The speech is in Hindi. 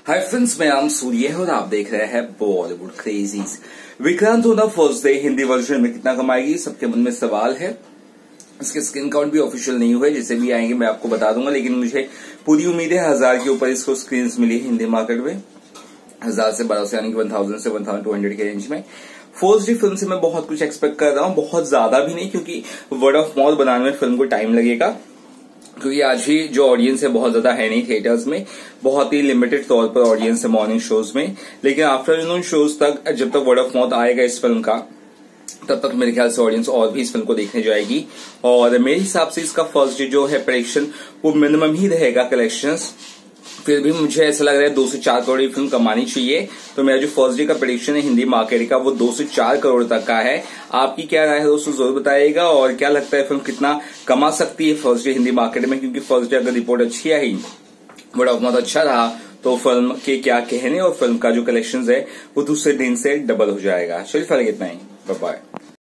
हाय फ्रेंड्स, मैं नाम सूर्य है और आप देख रहे हैं Bollywood crazies. Vikrant on the first day Hindi version में कितना कमाएगी, सबके मन में सवाल है। इसके स्क्रीन काउंट भी ऑफिशियल नहीं हुए, जैसे भी आएंगे मैं आपको बता दूंगा, लेकिन मुझे पूरी उम्मीद है 1000 के ऊपर इसको स्क्रीन मिली है हिंदी मार्केट में। 1000 से 1200 यानी कि 1000 से 1200 के रेंज में। फर्स्ट डे फिल्म से मैं बहुत कुछ एक्सपेक्ट कर रहा हूं, बहुत ज्यादा भी नहीं, क्योंकि वर्ड ऑफ माउथ बनाने में फिल्म को टाइम लगेगा। क्योंकि आज ही जो ऑडियंस है बहुत ज्यादा है नहीं थिएटर्स में, बहुत ही लिमिटेड तौर पर ऑडियंस है मॉर्निंग शोज में। लेकिन आफ्टरनून शोज तक जब तक वर्ड ऑफ माउथ आएगा इस फिल्म का, तब तक मेरे ख्याल से ऑडियंस और भी इस फिल्म को देखने जाएगी। और मेरे हिसाब से इसका फर्स्ट डे जो है प्रेडिक्शन वो मिनिमम ही रहेगा कलेक्शंस। फिर भी मुझे ऐसा लग रहा है 2 से 4 करोड़ की फिल्म कमानी चाहिए। तो मेरा जो फर्स्ट डे का प्रेडिक्शन है हिंदी मार्केट का वो 2 से 4 करोड़ तक का है। आपकी क्या राय है दोस्तों, जरूर बताइएगा। और क्या लगता है फिल्म कितना कमा सकती है फर्स्ट डे हिंदी मार्केट में, क्योंकि फर्स्ट डे अगर रिपोर्ट अच्छी आई, वर्ड ऑफ माउथ अच्छा रहा, तो फिल्म के क्या कहने और फिल्म का जो कलेक्शन है वो दूसरे दिन से डबल हो जाएगा। चलिए फिर इतना ही, बाय बाय।